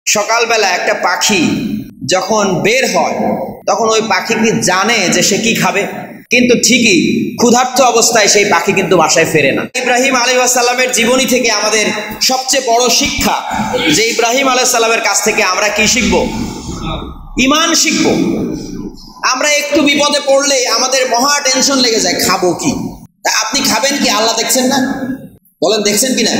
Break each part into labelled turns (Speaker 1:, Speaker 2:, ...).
Speaker 1: সকালবেলা একটা পাখি যখন বের হয় তখন ওই পাখি কি জানে যে সে কি খাবে, কিন্তু ঠিকই ক্ষুধার্ত অবস্থায় সেই পাখি কিন্তু বাসায় ফেরে না। ইব্রাহিম আলাইহিস সালামের জীবনী থেকে আমাদের সবচেয়ে বড় শিক্ষা যে ইব্রাহিম আলাইহিস সালামের কাছ থেকে আমরা কি শিখব? ঈমান শিখব। আমরা একটু বিপদে পড়লে আমাদের মহা টেনশন লেগে যায়, খাবো কি? তা আপনি খাবেন কি? আল্লাহ দেখছেন না? বলেন দেখছেন কিনা?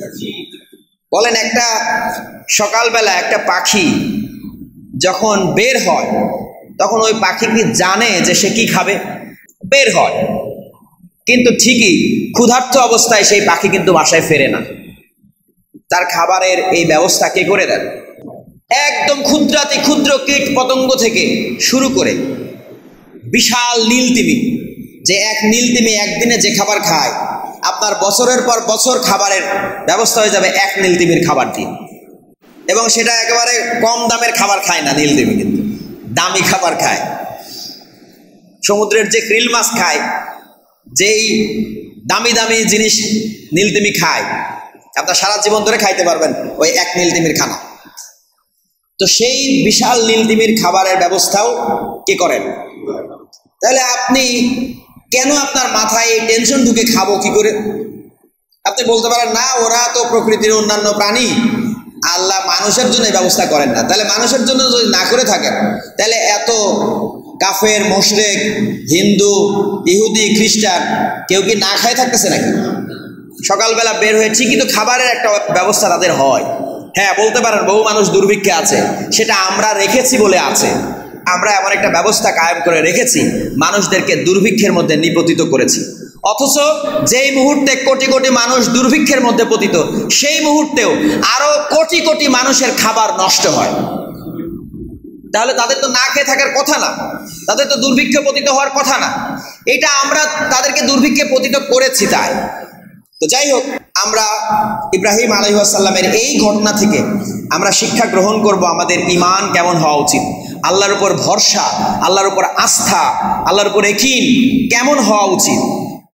Speaker 1: বলেন, একটা সকালবেলা একটা পাখি যখন বের হয় তখন ওই পাখি কি জানে যে সে কি খাবে? বের হয়, কিন্তু ঠিকই ক্ষুধার্ত অবস্থায় সেই পাখি কিন্তু বাসায় ফেরে না। তার খাবারের এই ব্যবস্থা কে করে দেন? একদম ক্ষুদ্রাতি ক্ষুদ্র কীট পতঙ্গ থেকে শুরু করে বিশাল নীলতিমি, যে এক নীলতিমি একদিনে যে খাবার খায় আপনার বছরের পর বছর খাবারের ব্যবস্থা হয়ে যাবে এক নীলতিমির খাবার দিয়ে। এবং সেটা একেবারে কম দামের খাবার খায় না নীলতিমি, কিন্তু দামি খাবার খায়। সমুদ্রের যে krill মাছ খায়, যেই দামি দামি জিনিস নীলতিমি খায়, আপনার সারা জীবন ধরে খাইতে পারবেন ওই এক নীলতিমির খানা। তো সেই বিশাল নীলতিমির খাবারের ব্যবস্থাও কে করেন? তাহলে আপনি কেন আপনার মাথায় এই টেনশন ঢুকে খাবো কি করে? আপনি বলতে পারেন না, ওরা তো প্রকৃতির অন্যান্য প্রাণী, আল্লাহ মানুষের জন্য ব্যবস্থা করেন না। তাহলে মানুষের জন্য যদি না করে থাকেন, তাহলে এত কাফের, মুশরিক, হিন্দু, ইহুদি, খ্রিস্টান কেউ কি না খায় থাকতেছে নাকি? সকালবেলা বের হয়ে ঠিকই তো খাবারের একটা ব্যবস্থা তাদের হয়। হ্যাঁ, বলতে পারেন বহু মানুষ দুর্ভিক্ষে আছে, সেটা আমরা রেখেছি বলে আছে। আমরা এমন একটা ব্যবস্থা কায়েম করে রেখেছি, মানুষদেরকে দুর্ভিক্ষের মধ্যে নিপতিত করেছি। অথচ যেই মুহূর্তে কোটি কোটি মানুষ দুর্ভিক্ষের মধ্যে পতিত, সেই মুহূর্তেও আরো কোটি কোটি মানুষের খাবার নষ্ট হয়। তাহলে তাদের তো না খেয়ে থাকার কথা না, তাদের তো দুর্ভিক্ষে পতিত হওয়ার কথা না। এটা আমরা তাদেরকে দুর্ভিক্ষে পতিত করেছি তাই। তো যাই হোক, আমরা ইব্রাহিম আলাইহিস সালামের এই ঘটনা থেকে আমরা শিক্ষা গ্রহণ করব আমাদের ঈমান কেমন হওয়া উচিত, আল্লাহর উপর ভরসা, আল্লাহর উপর আস্থা, আল্লাহর উপর ইয়াকিন কেমন হওয়া উচিত।